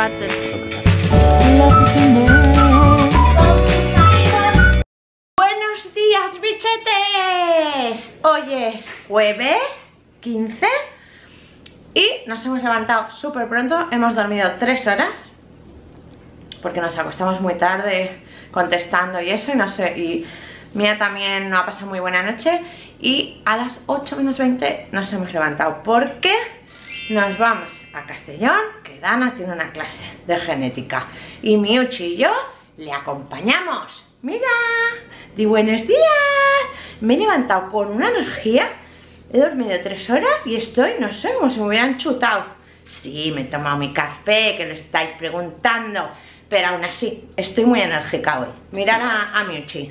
Water. Buenos días, bichetes. Hoy es jueves 15 y nos hemos levantado súper pronto. Hemos dormido 3 horas porque nos acostamos muy tarde contestando y eso, y no sé, y Mía también no ha pasado muy buena noche. Y a las 8 menos 20 nos hemos levantado porque nos vamos a Castellón, que Dana tiene una clase de genética y Miuchi y yo le acompañamos. Mira, di buenos días. Me he levantado con una energía. He dormido 3 horas y estoy, no sé, como si me hubieran chutado. Sí, me he tomado mi café, que lo estáis preguntando, pero aún así estoy muy enérgica hoy. Mirad a Miuchi.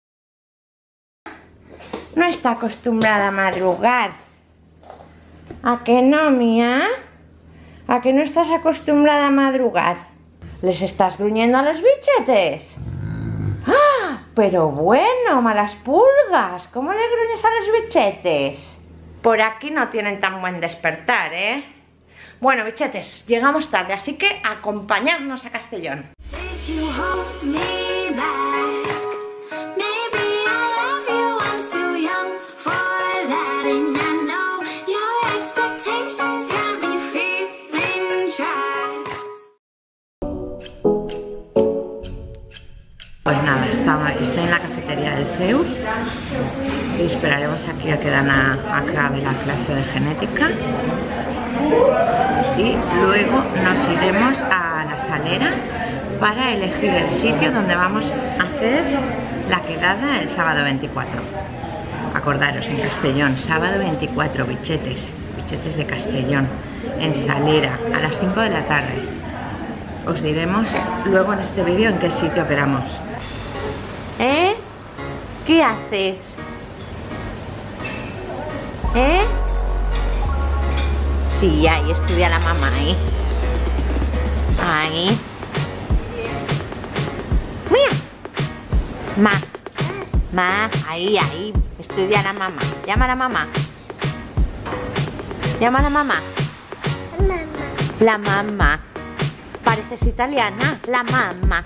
No está acostumbrada a madrugar. ¿A que no, Mía? ¿A que no estás acostumbrada a madrugar? ¿Les estás gruñendo a los bichetes? ¡Ah! Pero bueno, malas pulgas. ¿Cómo le gruñes a los bichetes? Por aquí no tienen tan buen despertar, ¿eh? Bueno, bichetes, llegamos tarde, así que acompañadnos a Castellón. Pues nada, estoy en la cafetería del CEU y esperaremos aquí a que Dana acabe la clase de genética y luego nos iremos a la Salera para elegir el sitio donde vamos a hacer la quedada el sábado 24. Acordaros, en Castellón, sábado 24, bichetes de Castellón, en Salera, a las 5 de la tarde. Os diremos luego en este vídeo en qué sitio quedamos. ¿Eh? ¿Qué haces? ¿Eh? Sí, ahí estudia la mamá, ahí. Ahí. Mira. Ahí. Estudia la mamá. Llama a la mamá. Llama a la mamá. La mamá. Pareces italiana, la mamá.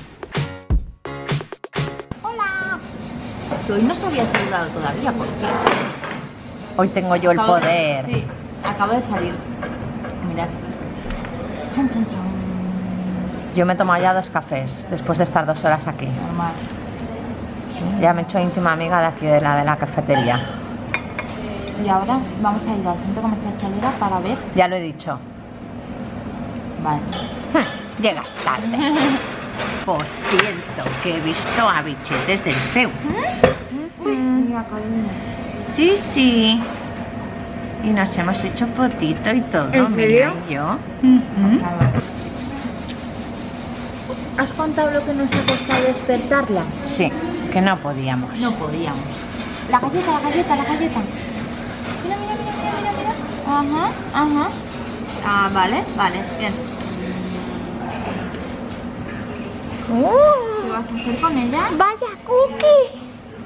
Hola. Que hoy no se había saludado todavía, ¿por qué? Hoy tengo yo el poder. Sí, acabo de salir. Mirad. Chan, chan, chan. Yo me he tomado ya 2 cafés después de estar 2 horas aquí. Normal. Ya me he hecho íntima amiga de aquí de la cafetería. Y ahora vamos a ir al centro comercial Salera para ver. Ya lo he dicho. Vale. Llegas tarde. Por cierto, que he visto a bichetes del CEU. Mira, cariño. Sí. Y nos hemos hecho fotito y todo. ¿En serio? Mira, y yo. ¿Has contado lo que nos ha costado despertarla? Sí, que no podíamos. No podíamos. La galleta. Mira. Ajá. Ah, vale, bien. ¿Qué vas a hacer con ella? ¡Vaya cookie!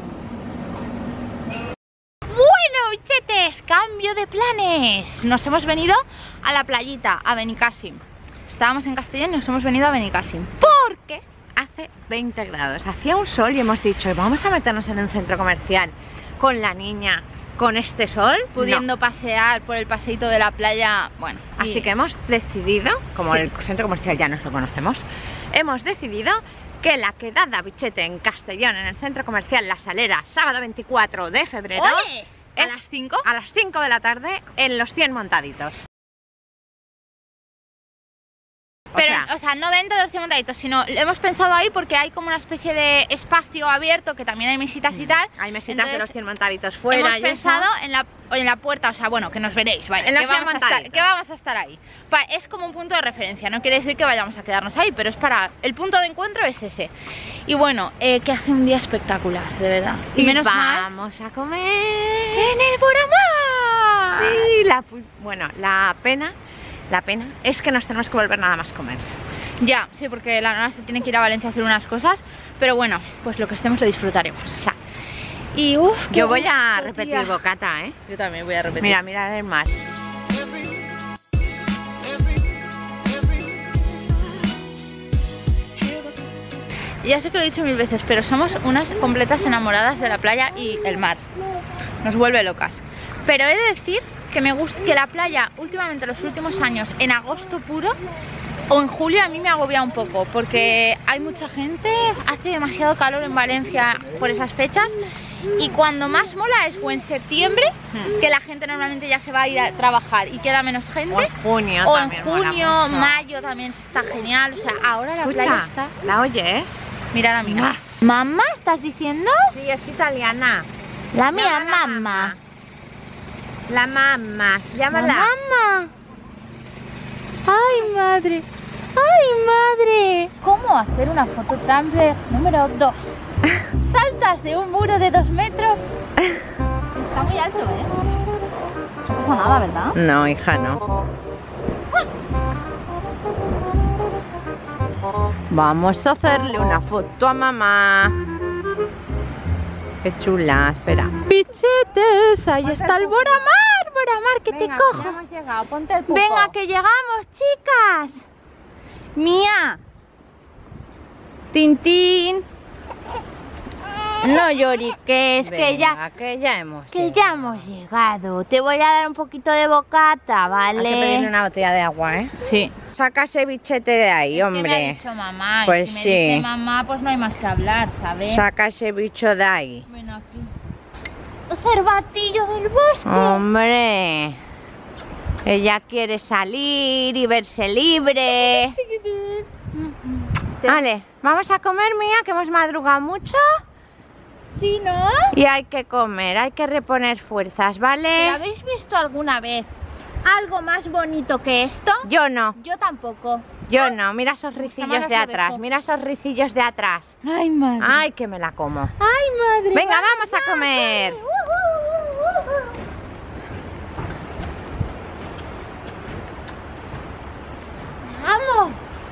Bueno, bichetes, cambio de planes. Nos hemos venido a la playita, a Benicàssim. Estábamos en Castellón y nos hemos venido a Benicàssim. ¿Por qué? Hace 20 grados, hacía un sol y hemos dicho, vamos a meternos en un centro comercial con la niña, con este sol, pudiendo pasear por el paseíto de la playa. Bueno, así que hemos decidido, como el centro comercial ya nos lo conocemos, hemos decidido que la quedada, bichete, en Castellón, en el centro comercial La Salera, sábado 24 de febrero, ¡oye! ¿A las 5? A las 5 de la tarde en los 100 montaditos. Pero, o sea, no dentro de los 100 montaditos, sino hemos pensado ahí porque hay como una especie de espacio abierto, que también hay mesitas y tal. Hay mesitas de los 100 montaditos fuera. Hemos pensado en la puerta, o sea, bueno, que nos veréis, vaya, en los que vamos a estar ahí. Es como un punto de referencia, no quiere decir que vayamos a quedarnos ahí, pero es para, el punto de encuentro es ese. Y bueno, que hace un día espectacular, de verdad. Y menos vamos a comer en el Boramar. Sí, la pena es que nos tenemos que volver nada más comer. Ya, sí, porque la Nora se tiene que ir a Valencia a hacer unas cosas, pero bueno, pues lo que estemos lo disfrutaremos. O sea, y yo voy a repetir bocata, ¿eh? Yo también voy a repetir. Mira el mar. ya sé que lo he dicho 1000 veces, pero somos unas completas enamoradas de la playa y el mar. Nos vuelve locas. Pero he de decir que me gusta que la playa últimamente, los últimos años, en agosto puro o en julio, a mí me agobia un poco, porque hay mucha gente, hace demasiado calor en Valencia por esas fechas, y cuando más mola es o en septiembre, que la gente normalmente ya se va a ir a trabajar y queda menos gente, o en junio, o en junio, mayo también está genial. O sea, ahora la playa está... ¿La oyes? Mira la mía. ¿Mamá estás diciendo? Sí, es italiana. La mía, Llama mamá. La mamá, llámala. La mamá. Ay, madre. Ay, madre. ¿Cómo hacer una foto Tumblr número 2? Saltas de un muro de 2 metros. Está muy alto, ¿eh? No pasa nada, ¿verdad? No, hija, no. Vamos a hacerle una foto a mamá. Qué chula, espera. Bichetes, ahí está el Boramar. Boramar, que te cojo. Ya hemos llegado, ponte el pupo. Venga, que llegamos, chicas. Mía. Tintín. No lloriques, Venga, que ya hemos llegado. Te voy a dar un poquito de bocata, ¿vale? Hay que pedirle una botella de agua, ¿eh? Sí. Saca ese bichete de ahí, Es hombre. que me ha dicho mamá, Pues y si sí. me dice mamá, pues no hay más que hablar, ¿sabes? Saca ese bicho de ahí. Ven aquí. Cervatillo del bosque. Hombre. Ella quiere salir y verse libre. Vale, vamos a comer, Mía, que hemos madrugado mucho. Sí, ¿no? Y hay que comer, hay que reponer fuerzas, ¿Pero ¿vale? habéis visto alguna vez algo más bonito que esto? Yo no, Yo tampoco. yo no. Mira esos ricillos Cámaras de lo atrás, dejo. mira esos ricillos de atrás. Ay, madre. Ay, que me la como. Ay, madre. Venga, vamos a comer. ¡Vamos!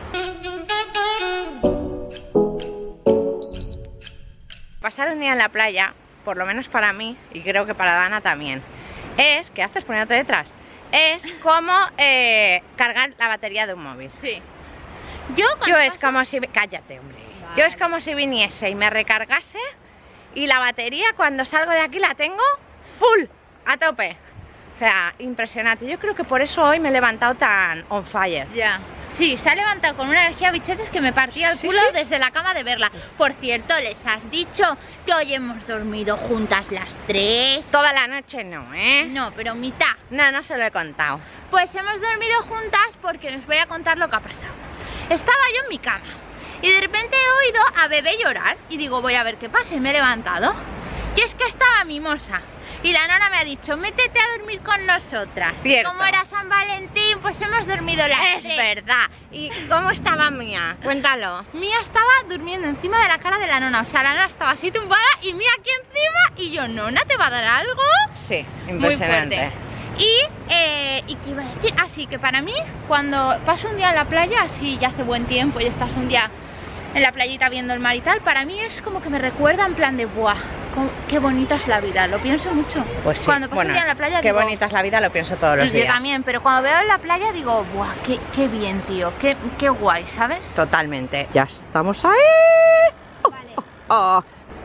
Pasar un día en la playa, por lo menos para mí, y creo que para Dana también, es, ¿qué haces poniéndote detrás? Es como cargar la batería de un móvil. Sí. Yo Es como si... Cállate, hombre. Vale. Yo es como si viniese y me recargase y la batería cuando salgo de aquí la tengo full, a tope. O sea, impresionante. Yo creo que por eso hoy me he levantado tan on fire. Ya. Sí, se ha levantado con una energía bichetes que me partía el Sí, culo sí. desde la cama de verla. Por cierto, ¿les has dicho que hoy hemos dormido juntas las 3? Toda la noche no, ¿eh? No, pero mitad. No, no se lo he contado. Pues hemos dormido juntas porque os voy a contar lo que ha pasado. Estaba yo en mi cama y de repente he oído a bebé llorar y digo, voy a ver qué pasa, y me he levantado. Y es que estaba mimosa y la nona me ha dicho, métete a dormir con nosotras. Cierto. Como era San Valentín, pues hemos dormido las Es 3. verdad. ¿Y cómo estaba Mía? Cuéntalo. Mía estaba durmiendo encima de la cara de la nona, o sea, la nona estaba así tumbada y Mía aquí encima y yo, nona, ¿te va a dar algo? Sí, Muy impresionante. fuerte. ¿Y qué iba a decir? Así que para mí, cuando paso un día en la playa, así ya hace buen tiempo y estás un día en la playita viendo el mar y tal, para mí es como que me recuerda en plan de ¡buah! Qué bonita es la vida, lo pienso mucho. Pues sí, Cuando paso un día en la playa qué digo, bonita es la vida, lo pienso todos los pues días. yo también, pero cuando veo en la playa digo, ¡buah! Qué bien, tío, qué guay, ¿sabes? Totalmente. Ya estamos ahí. Vale. Oh.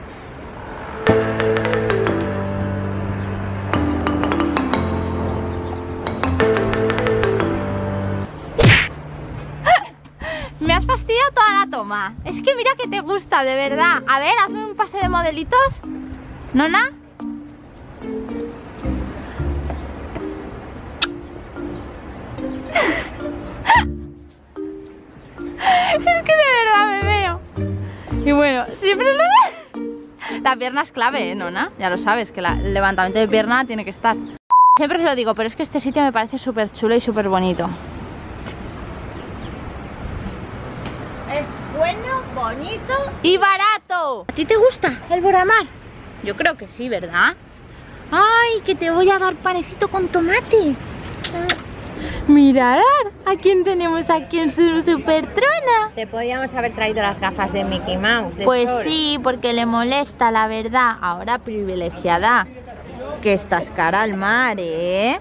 Me has fastidiado toda la toma. Es que mira que te gusta, de verdad. A ver, hazme un pase de modelitos. ¿Nona? Es que de verdad me veo. Y bueno, siempre la pierna es clave, ¿eh, nona? Ya lo sabes, que el levantamiento de pierna tiene que estar. Siempre os lo digo, pero es que este sitio me parece súper chulo y súper bonito. Es bueno, bonito. ¡Y barato! ¿A ti te gusta el Boramar? Yo creo que sí, ¿verdad? ¡Ay, que te voy a dar panecito con tomate! Mirad a quién tenemos aquí en su super trona. Te podíamos haber traído las gafas de Mickey Mouse. Pues sí, porque le molesta, la verdad. Ahora privilegiada, que estás cara al mar, ¿eh?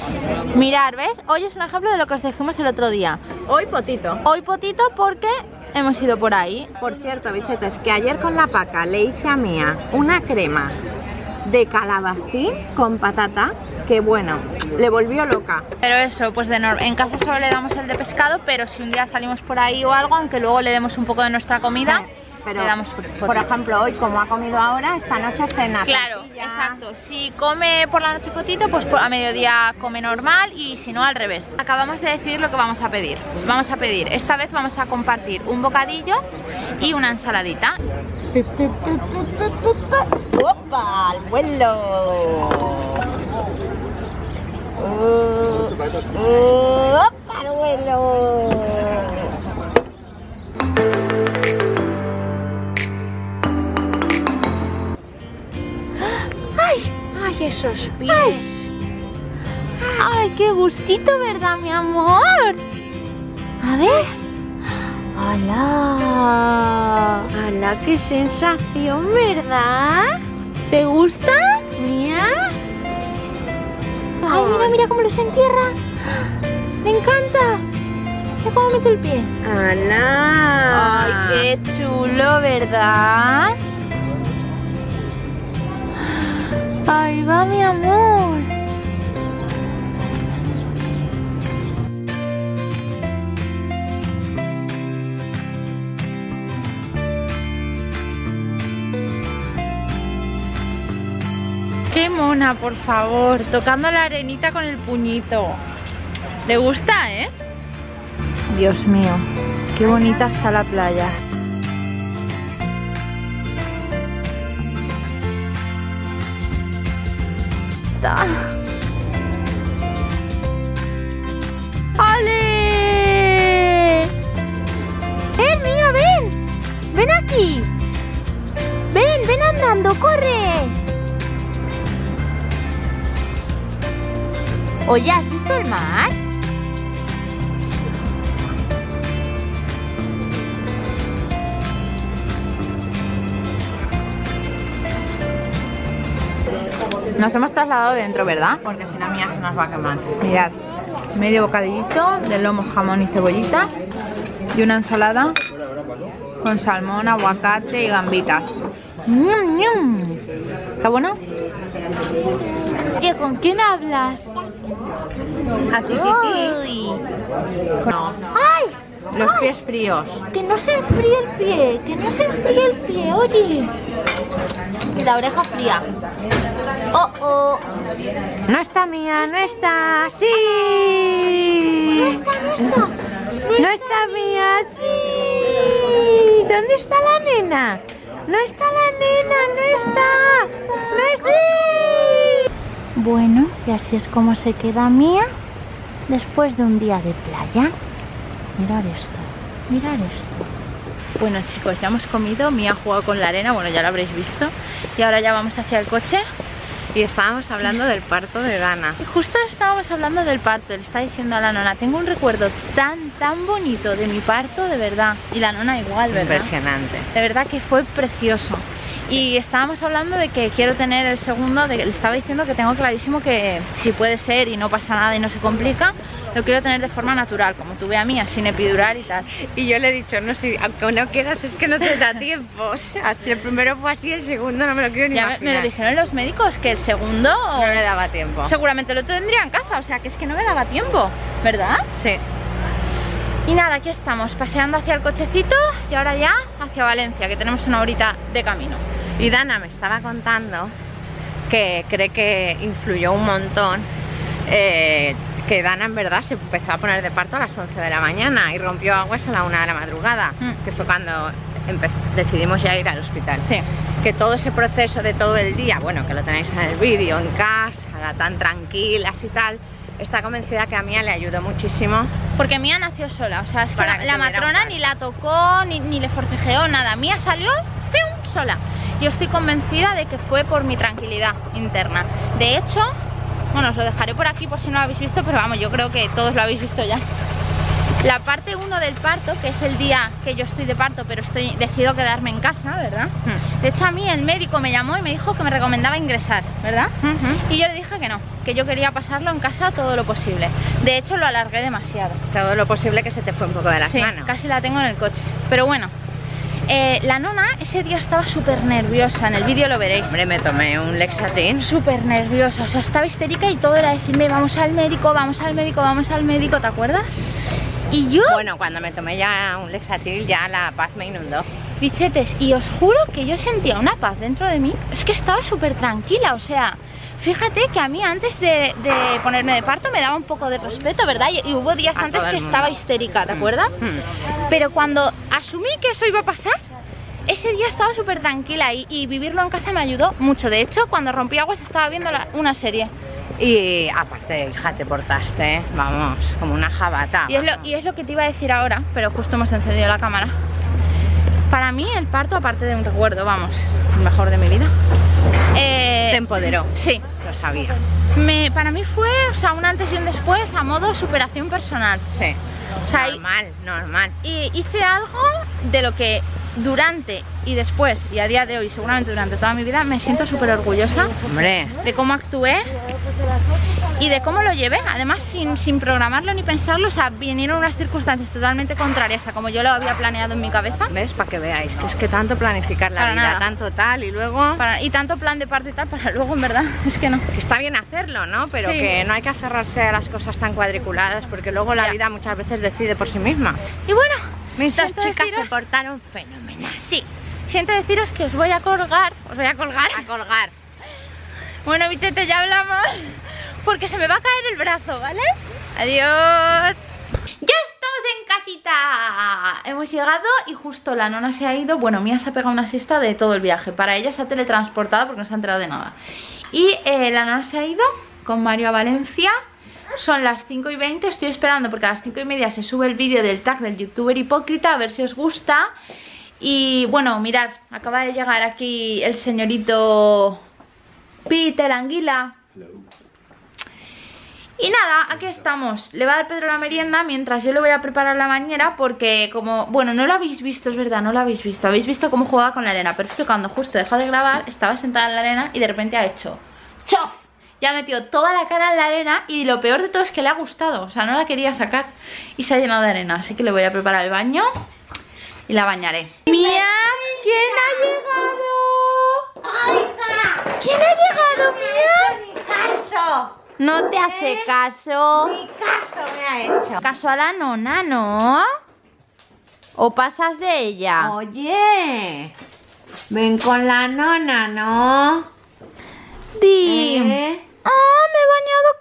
Mirad, ¿ves? Hoy es un ejemplo de lo que os dijimos el otro día. Hoy potito. Hoy potito porque hemos ido por ahí. Por cierto, bichetes, que ayer con la Paca le hice a Mía una crema de calabacín con patata, que bueno, le volvió loca. Pero eso, pues en casa solo le damos el de pescado, pero si un día salimos por ahí o algo, aunque luego le demos un poco de nuestra comida, pero le damos por ejemplo, hoy como ha comido ahora, esta noche cena. Claro, tortilla. exacto. Si come por la noche potito, pues a mediodía come normal, y si no, al revés. Acabamos de decidir lo que vamos a pedir. Esta vez vamos a compartir un bocadillo y una ensaladita. ¡Opa! ¡Al vuelo! ¡Opa! ¡Al vuelo! ¡Ay, esos pies! ¡Ay, qué gustito, ¿verdad, mi amor? A ver. ¡Hala! ¡Hala, qué sensación!, ¿verdad? ¿Te gusta? Mía. ¡Ay, mira, mira cómo los entierra! ¡Me encanta! Mira cómo mete el pie. ¡Hala! ¡Ay, qué chulo!, ¿verdad? ¡Ahí va, mi amor! ¡Qué mona, por favor! Tocando la arenita con el puñito. ¿Le gusta, eh? Dios mío, qué bonita está la playa. ¡Ale! Mía, ven! ¡Ven aquí! ¡Ven, ven andando, corre! Oye, ¿has visto el mar? Nos hemos trasladado dentro, ¿verdad? Porque si no, Mía se nos va a quemar. Mirad, medio bocadillito de lomo, jamón y cebollita, y una ensalada con salmón, aguacate y gambitas. ¡Ñam, ñam! ¿Está bueno? Oye, ¿con quién hablas? Aquí, Uy. no. ¡Ay! Los pies fríos. Que no se enfríe el pie, que no se enfríe el pie, oye. Y la oreja fría. ¡Oh, oh! No está, Mía, no está. ¡Sí! No está, no está. No está, Mía, sí. ¿Dónde está la nena? No está la nena, no está. No está. Bueno, y así es como se queda Mía después de un día de playa. Mirad esto, mirad esto. Bueno, chicos, ya hemos comido. Mía ha jugado con la arena, bueno, ya lo habréis visto. Y ahora ya vamos hacia el coche. Y estábamos hablando del parto de Dana. Y justo estábamos hablando del parto. Le está diciendo a la nona, tengo un recuerdo tan bonito de mi parto, de verdad. Y la nona igual, ¿verdad? Impresionante. De verdad que fue precioso. Y estábamos hablando de que quiero tener el segundo, le estaba diciendo que tengo clarísimo que si puede ser y no pasa nada y no se complica, lo quiero tener de forma natural, como tuve a Mía, sin epidural y tal. Y yo le he dicho, no, si aunque no quieras es que no te da tiempo. O sea, si el primero fue así, el segundo no me lo quiero ni imaginar. Me lo dijeron los médicos, que el segundo no le daba tiempo. Seguramente lo tendría en casa, o sea que es que no me daba tiempo, ¿verdad? Sí. Y nada, aquí estamos, paseando hacia el cochecito y ahora ya hacia Valencia, que tenemos una horita de camino. Y Dana me estaba contando que cree que influyó un montón, que Dana en verdad se empezó a poner de parto a las 11 de la mañana y rompió aguas a la 1 de la madrugada, que fue cuando decidimos ya ir al hospital. Sí. Que todo ese proceso de todo el día, bueno, que lo tenéis en el vídeo, en casa, tan tranquilas y tal, está convencida que a Mía le ayudó muchísimo. Porque Mía nació sola, o sea, es que la matrona ni la tocó, ni le forcejeó, nada. Mía salió sola. Yo estoy convencida de que fue por mi tranquilidad interna. De hecho, bueno, os lo dejaré por aquí por si no lo habéis visto, pero vamos, yo creo que todos lo habéis visto ya. La parte 1 del parto, que es el día que yo estoy de parto, pero decido quedarme en casa, ¿verdad? De hecho, a mí el médico me llamó y me dijo que me recomendaba ingresar, ¿verdad? Y yo le dije que no, que yo quería pasarlo en casa todo lo posible. De hecho, lo alargué demasiado. Todo lo posible, que se te fue un poco de las manos. Casi la tengo en el coche. Pero bueno, la nona ese día estaba súper nerviosa, en el vídeo lo veréis. Hombre, me tomé un Lexatin. Súper nerviosa, o sea, estaba histérica y todo era decirme vamos al médico, vamos al médico, vamos al médico, ¿te acuerdas? Y yo... Bueno, cuando me tomé ya un Lexatin, ya la paz me inundó. Bichetes, y os juro que yo sentía una paz dentro de mí. Es que estaba súper tranquila, o sea, fíjate que a mí antes de ponerme de parto me daba un poco de respeto, ¿verdad? Y hubo días antes que estaba histérica, ¿te acuerdas? Pero cuando asumí que eso iba a pasar, ese día estaba súper tranquila y vivirlo en casa me ayudó mucho. De hecho, cuando rompí aguas estaba viendo una serie. Y aparte, hija, te portaste, vamos, como una jabata. Y es lo que te iba a decir ahora, pero justo hemos encendido la cámara. Para mí el parto, aparte de un recuerdo, vamos, el mejor de mi vida, te empoderó. Sí. Lo sabía. Para mí fue, o sea, un antes y un después a modo superación personal. Sí. O sea, normal. Y hice algo de lo que durante y después, y a día de hoy, seguramente durante toda mi vida, me siento súper orgullosa. Hombre. De cómo actué y de cómo lo llevé, además sin programarlo ni pensarlo. O sea, vinieron unas circunstancias totalmente contrarias a como yo lo había planeado en mi cabeza. ¿Ves? Para que veáis, que es que tanto planificar la Para vida, nada. tanto tal y luego... Y tanto plan de parto y tal, para luego, en verdad, es que no. Que está bien hacerlo, ¿no? Pero Sí. que no hay que aferrarse a las cosas tan cuadriculadas, porque luego la vida muchas veces decide por sí misma. Y bueno, Mis dos siento chicas deciros- se portaron fenomenal. Sí, siento deciros que os voy a colgar. ¿Os voy a colgar? A colgar. Bueno, bichete, ya hablamos, porque se me va a caer el brazo, ¿vale? Adiós. ¡Ya estamos en casita! Hemos llegado y justo la nona se ha ido. Bueno, Mía se ha pegado una siesta de todo el viaje. Para ella se ha teletransportado porque no se ha enterado de nada. Y la nona se ha ido con Mario a Valencia. Son las 5:20, estoy esperando porque a las 5:30 se sube el vídeo del tag del youtuber hipócrita, a ver si os gusta. Y bueno, mirad, acaba de llegar aquí el señorito Peter Anguila. Y nada, aquí estamos. Le va a dar Pedro la merienda mientras yo le voy a preparar la bañera, porque como... Bueno, no lo habéis visto, es verdad, no lo habéis visto. Habéis visto cómo jugaba con la arena, pero es que cuando justo dejó de grabar, estaba sentada en la arena y de repente ha hecho ¡chof! Ya ha metido toda la cara en la arena y lo peor de todo es que le ha gustado. O sea, no la quería sacar y se ha llenado de arena. Así que le voy a preparar el baño y la bañaré. ¡Mía! ¿Quién ha llegado? ¿Quién ha llegado, Mía? ¡Mi caso! No te hace caso. ¡Mi caso me ha hecho! Caso a la nona, ¿no? ¿O pasas de ella? Oye, ven con la nona, ¿no? Di. ¿Eh? Ah, me he bañado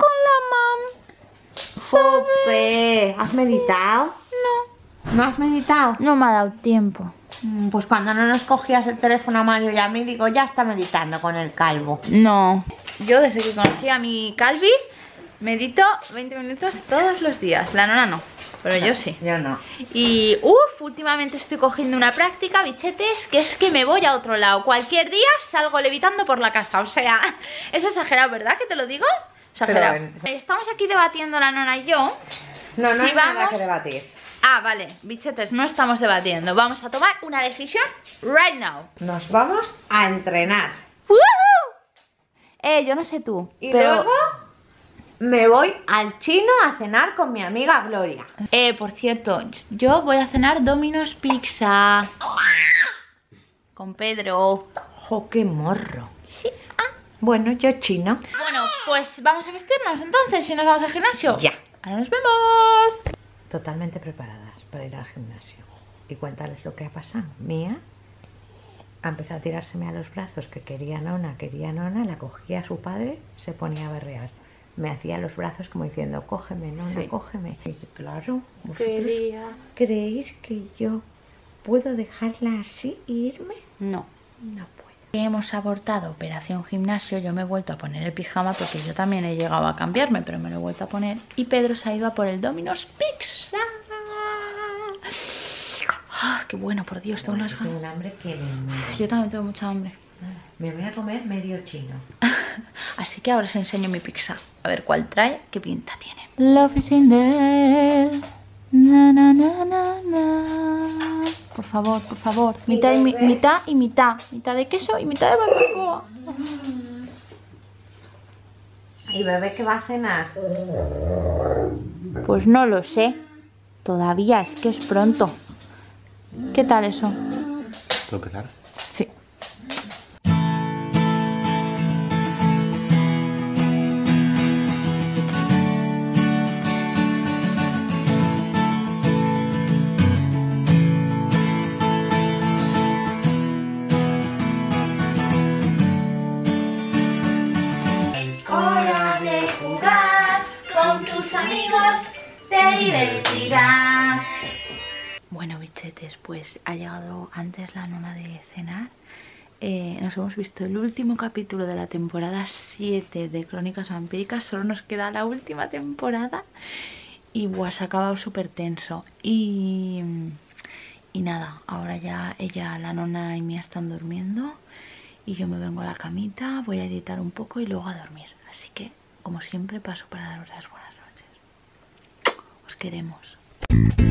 con la mam. Jope, ¿has meditado? No. ¿No has meditado? No me ha dado tiempo. Pues cuando no nos cogías el teléfono a Mario y a mí, digo, ya está meditando con el calvo. No. Yo desde que conocí a mi Calvi medito 20 minutos todos los días. La nona no, pero yo sí. Yo no. Y últimamente estoy cogiendo una práctica, bichetes, que es que me voy a otro lado. Cualquier día salgo levitando por la casa. O sea, es exagerado, ¿verdad? ¿Que te lo digo? Exagerado. Estamos aquí debatiendo la nona y yo. No, no Si hay nada vamos- que debatir. Ah, vale, bichetes, no estamos debatiendo. Vamos a tomar una decisión right now. Nos vamos a entrenar. ¡Woohoo! Yo no sé tú, Y pero... luego me voy al chino a cenar con mi amiga Gloria. Por cierto, yo voy a cenar Domino's Pizza con Pedro. ¡Jo, qué morro! Sí. Bueno, yo chino. Bueno, pues vamos a vestirnos entonces y nos vamos al gimnasio. Ya. Ahora nos vemos. Totalmente preparadas para ir al gimnasio. Y cuéntales lo que ha pasado. Mía ha empezado a tirárseme a los brazos, que quería nona, la cogía a su padre, se ponía a berrear. Me hacía los brazos como diciendo, cógeme, nona, Sí. cógeme. Y claro, ¿vosotros Quería. creéis que yo puedo dejarla así e irme? No. No puedo. Hemos abortado operación gimnasio. Yo me he vuelto a poner el pijama porque yo también he llegado a cambiarme, pero me lo he vuelto a poner. Y Pedro se ha ido a por el Domino's Pizza. Ah, qué bueno, por Dios, tengo unas Tengo ganas. un hambre que me muero. Yo también tengo mucha hambre. Me voy a comer medio chino. Así que ahora os enseño mi pizza. A ver cuál trae, qué pinta tiene. Love is in there. Na, na, na, na, na. Por favor, por favor. Mitad y mitad y mitad. Mitad de queso y mitad de barbacoa. ¿Y bebé qué va a cenar? Pues no lo sé. Todavía es que es pronto. ¿Qué tal eso? ¿Puedo empezar? Sí. Hora de jugar con tus amigos, te divertirás. Bueno, bichetes, pues ha llegado antes la nona de cenar. Nos hemos visto el último capítulo de la temporada 7 de Crónicas Vampíricas. Solo nos queda la última temporada. Y buah, se ha acabado súper tenso. Y nada, ahora ya ella, la nona y Mía están durmiendo. Y yo me vengo a la camita, voy a editar un poco y luego a dormir. Así que, como siempre, paso para daros las buenas noches. Os queremos.